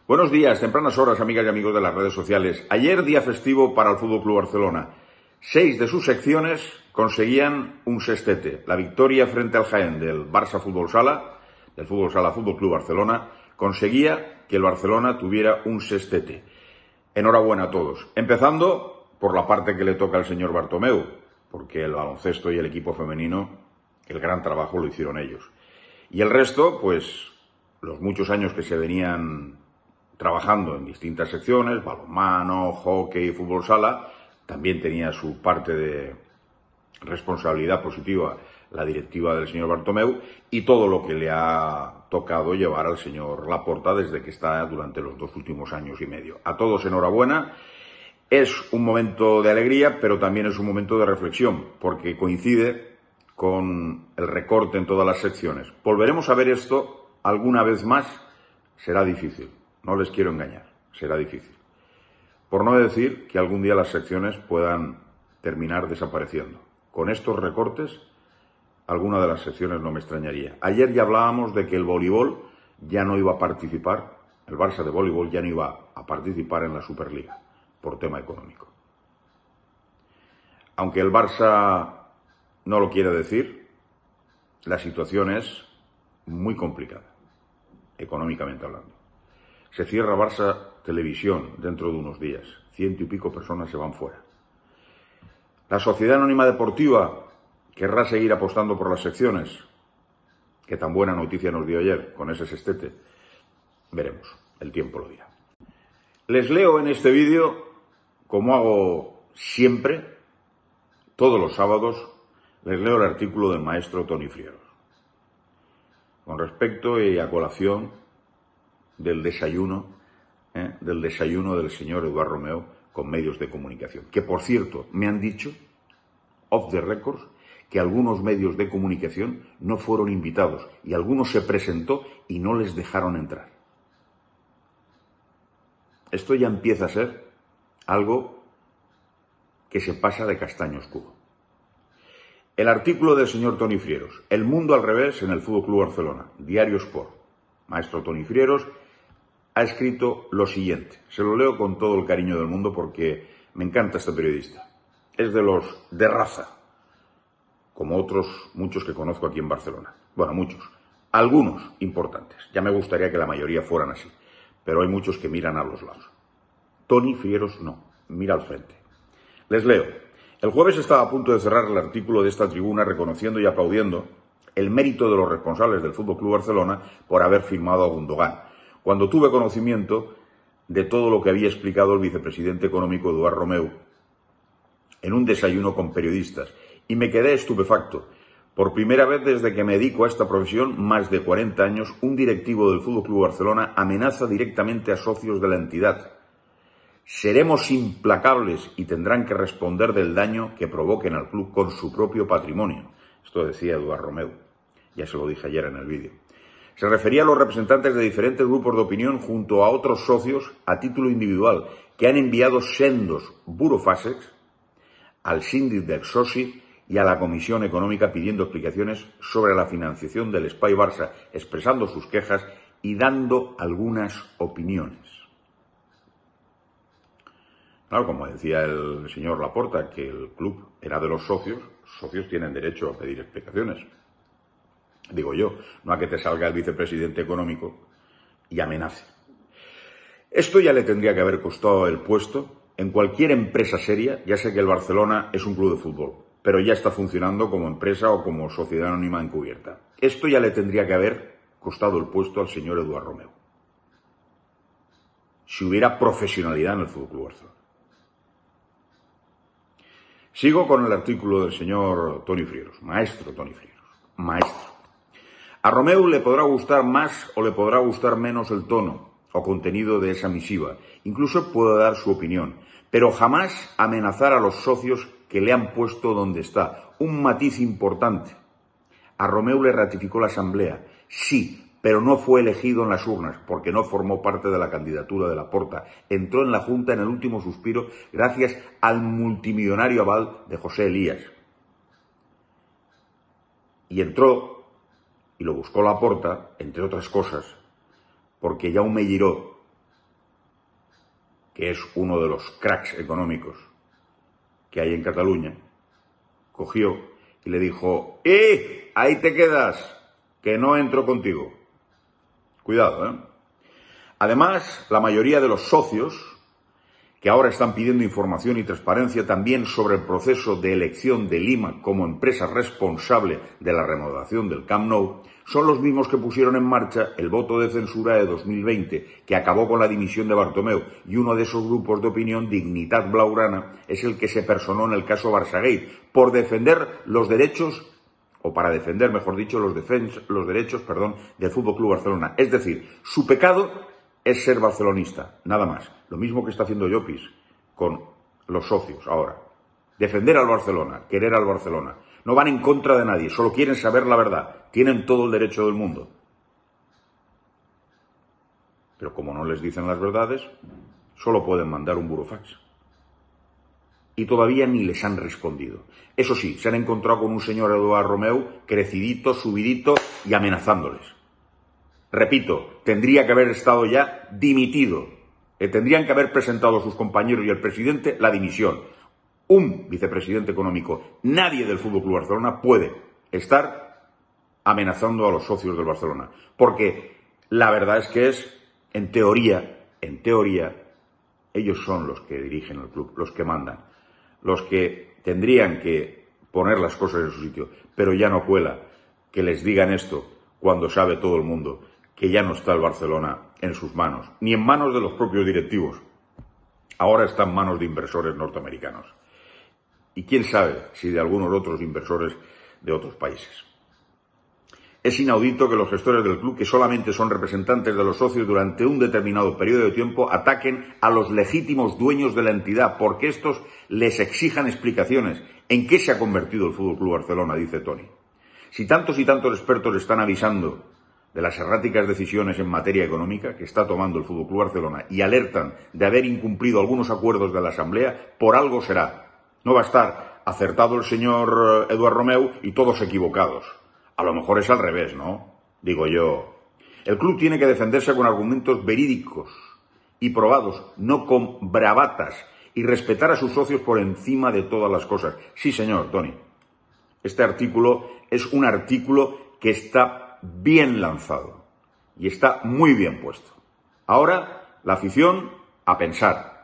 Buenos días, tempranas horas, amigas y amigos de las redes sociales. Ayer, día festivo para el FC Barcelona. 6 de sus secciones conseguían un sextete. La victoria frente al Jaén del Barça Fútbol Sala, del Fútbol Sala Fútbol Club Barcelona, conseguía que el Barcelona tuviera un sextete. Enhorabuena a todos. Empezando por la parte que le toca al señor Bartomeu, porque el baloncesto y el equipo femenino, el gran trabajo lo hicieron ellos. Y el resto, pues, los muchos años que se venían trabajando en distintas secciones, balonmano, hockey, fútbol sala, también tenía su parte de responsabilidad positiva la directiva del señor Bartomeu y todo lo que le ha tocado llevar al señor Laporta desde que está durante los 2 últimos años y medio. A todos enhorabuena. Es un momento de alegría, pero también es un momento de reflexión, porque coincide con el recorte en todas las secciones. ¿Volveremos a ver esto alguna vez más? Será difícil. No les quiero engañar, será difícil. Por no decir que algún día las secciones puedan terminar desapareciendo. Con estos recortes, alguna de las secciones no me extrañaría. Ayer ya hablábamos de que el voleibol ya no iba a participar, el Barça de voleibol ya no iba a participar en la Superliga, por tema económico. Aunque el Barça no lo quiere decir, la situación es muy complicada, económicamente hablando. Se cierra Barça Televisión dentro de unos días. 100 y pico personas se van fuera. La Sociedad Anónima Deportiva querrá seguir apostando por las secciones. Que tan buena noticia nos dio ayer con ese sextete. Veremos, el tiempo lo dirá. Les leo en este vídeo, como hago siempre, todos los sábados, les leo el artículo del maestro Toni Frieros. Con respecto y a colación del desayuno del señor Eduard Romeu con medios de comunicación. Que, por cierto, me han dicho, off the records, que algunos medios de comunicación no fueron invitados y algunos se presentó y no les dejaron entrar. Esto ya empieza a ser algo que se pasa de castaño oscuro. El artículo del señor Toni Frieros, El mundo al revés en el Fútbol Club Barcelona, Diario Sport. Maestro Toni Frieros ha escrito lo siguiente. Se lo leo con todo el cariño del mundo porque me encanta este periodista. Es de los de raza, como otros muchos que conozco aquí en Barcelona. Bueno, muchos. Algunos importantes. Ya me gustaría que la mayoría fueran así. Pero hay muchos que miran a los lados. Toni Frieros no, mira al frente. Les leo. El jueves estaba a punto de cerrar el artículo de esta tribuna reconociendo y aplaudiendo el mérito de los responsables del FC Barcelona por haber firmado a Gundogan, cuando tuve conocimiento de todo lo que había explicado el vicepresidente económico Eduard Romeu en un desayuno con periodistas, y me quedé estupefacto. Por primera vez desde que me dedico a esta profesión, más de 40 años, un directivo del FC Barcelona amenaza directamente a socios de la entidad. Seremos implacables y tendrán que responder del daño que provoquen al club con su propio patrimonio. Esto decía Eduard Romeu. Ya se lo dije ayer en el vídeo. Se refería a los representantes de diferentes grupos de opinión junto a otros socios a título individual que han enviado sendos burofaxes al síndic del soci y a la Comisión Económica pidiendo explicaciones sobre la financiación del Espai Barça, expresando sus quejas y dando algunas opiniones. Claro, como decía el señor Laporta, que el club era de los socios tienen derecho a pedir explicaciones. Digo yo, no a que te salga el vicepresidente económico y amenace. Esto ya le tendría que haber costado el puesto en cualquier empresa seria. Ya sé que el Barcelona es un club de fútbol, pero ya está funcionando como empresa o como sociedad anónima encubierta. Esto ya le tendría que haber costado el puesto al señor Eduard Romeu, si hubiera profesionalidad en el FC Barcelona. Sigo con el artículo del señor Toni Frieros, maestro Toni Frieros, maestro. A Romeu le podrá gustar más o le podrá gustar menos el tono o contenido de esa misiva. Incluso puede dar su opinión, pero jamás amenazar a los socios que le han puesto donde está. Un matiz importante. A Romeu le ratificó la Asamblea, sí, pero no fue elegido en las urnas porque no formó parte de la candidatura de Laporta. Entró en la Junta en el último suspiro gracias al multimillonario aval de José Elías. Y entró y lo buscó Laporta, entre otras cosas, porque Jaume Giró que es uno de los cracks económicos que hay en Cataluña, cogió y le dijo: ahí te quedas, que no entro contigo. Cuidado, ¿eh? Además, la mayoría de los socios que ahora están pidiendo información y transparencia también sobre el proceso de elección de Lima como empresa responsable de la remodelación del Camp Nou, son los mismos que pusieron en marcha el voto de censura de 2020, que acabó con la dimisión de Bartomeu, y uno de esos grupos de opinión, Dignitat Blaugrana, es el que se personó en el caso Barçagate, por defender los derechos, o para defender, mejor dicho, los derechos del Fútbol Club Barcelona. Es decir, su pecado es ser barcelonista, nada más. Lo mismo que está haciendo Llopis con los socios ahora. Defender al Barcelona, querer al Barcelona. No van en contra de nadie, solo quieren saber la verdad. Tienen todo el derecho del mundo. Pero como no les dicen las verdades, solo pueden mandar un burofax. Y todavía ni les han respondido. Eso sí, se han encontrado con un señor Eduard Romeu crecidito, subidito y amenazándoles. Repito, tendría que haber estado ya dimitido. Tendrían que haber presentado sus compañeros y el presidente la dimisión. Un vicepresidente económico, nadie del Fútbol Club Barcelona puede estar amenazando a los socios del Barcelona. Porque la verdad es que en teoría, ellos son los que dirigen el club, los que mandan, los que tendrían que poner las cosas en su sitio. Pero ya no cuela que les digan esto cuando sabe todo el mundo que ya no está el Barcelona en sus manos, ni en manos de los propios directivos. Ahora está en manos de inversores norteamericanos. Y quién sabe si de algunos otros inversores de otros países. Es inaudito que los gestores del club, que solamente son representantes de los socios durante un determinado periodo de tiempo, ataquen a los legítimos dueños de la entidad, porque estos les exijan explicaciones. ¿En qué se ha convertido el Fútbol Club Barcelona?, dice Toni. Si tantos y tantos expertos están avisando de las erráticas decisiones en materia económica que está tomando el Fútbol Club Barcelona y alertan de haber incumplido algunos acuerdos de la Asamblea, por algo será. No va a estar acertado el señor Eduard Romeu y todos equivocados. A lo mejor es al revés, ¿no? Digo yo. El club tiene que defenderse con argumentos verídicos y probados, no con bravatas, y respetar a sus socios por encima de todas las cosas. Sí, señor, Toni. Este artículo es un artículo que está bien lanzado y está muy bien puesto. Ahora, la afición a pensar.